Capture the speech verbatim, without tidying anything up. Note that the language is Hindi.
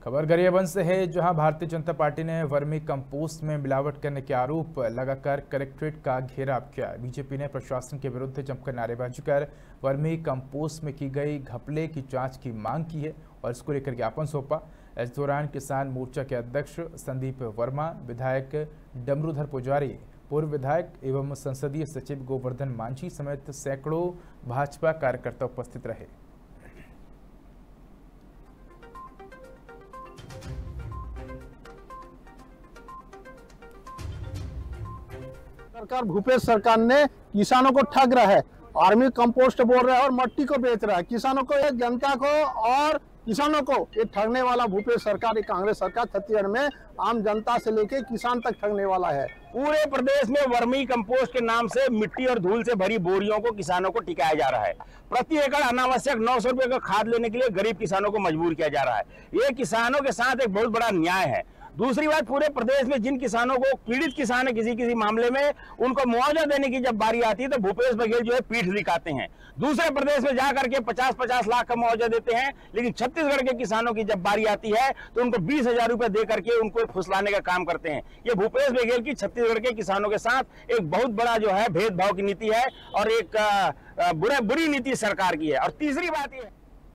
खबर गरियाबंद से है, जहां भारतीय जनता पार्टी ने वर्मी कंपोस्ट में मिलावट करने के आरोप लगाकर कलेक्ट्रेट का घेराव किया। बीजेपी ने प्रशासन के विरुद्ध जमकर नारेबाजी कर वर्मी कंपोस्ट में की गई घपले की जांच की मांग की है और इसको लेकर ज्ञापन सौंपा। इस दौरान किसान मोर्चा के अध्यक्ष संदीप वर्मा, विधायक डमरूधर पुजारी, पूर्व विधायक एवं संसदीय सचिव गोवर्धन मांझी समेत सैकड़ों भाजपा कार्यकर्ता उपस्थित रहे। सरकार भूपेश सरकार ने किसानों को ठग रहा है, आर्मी कंपोस्ट बोल रहा है और मट्टी को बेच रहा है। किसानों को, एक जनता को और किसानों को ये ठगने वाला भूपेश सरकार, ये कांग्रेस सरकार छत्तीसगढ़ में आम जनता से लेके किसान तक ठगने वाला है। पूरे प्रदेश में वर्मी कंपोस्ट के नाम से मिट्टी और धूल से भरी बोरियों को किसानों को टिकाया जा रहा है। प्रति एकड़ अनावश्यक नौ सौ रुपए का खाद लेने के लिए गरीब किसानों को मजबूर किया जा रहा है। ये किसानों के साथ एक बहुत बड़ा अन्याय है। दूसरी बात, पूरे प्रदेश में जिन किसानों को, पीड़ित किसान है किसी किसी मामले में, उनको मुआवजा देने की जब बारी आती है तो भूपेश बघेल जो है पीठ दिखाते हैं। दूसरे प्रदेश में जाकर के पचास पचास लाख का मुआवजा देते हैं, लेकिन छत्तीसगढ़ के किसानों की जब बारी आती है तो उनको बीस हजार रुपए दे करके उनको फुसलाने का काम करते हैं। ये भूपेश बघेल की छत्तीसगढ़ के किसानों के साथ एक बहुत बड़ा जो है भेदभाव की नीति है और एक बुरा बुरी नीति सरकार की है। और तीसरी बात ये